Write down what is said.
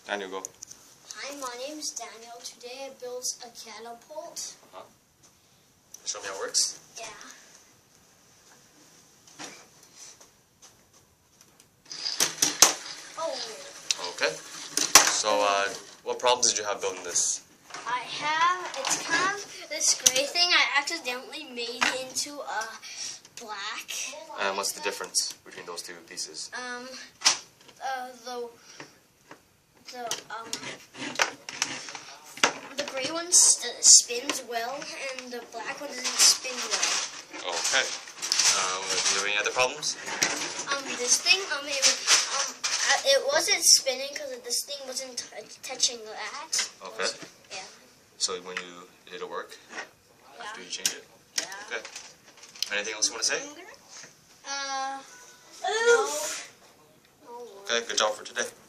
Daniel, go. Hi, my name is Daniel. Today I built a catapult. Show me how it works. Yeah. Oh. Okay. So, what problems did you have building this? It's kind of this gray thing. I accidentally made into a black. And what's the difference between those two pieces? The gray one spins well, and the black one doesn't spin well. Okay. Do you have any other problems? This thing, it wasn't spinning because this thing wasn't touching that. Okay. Yeah. So when did it work? Yeah. After you change it? Yeah. Okay. Anything else you want to say? No. Okay, good job for today.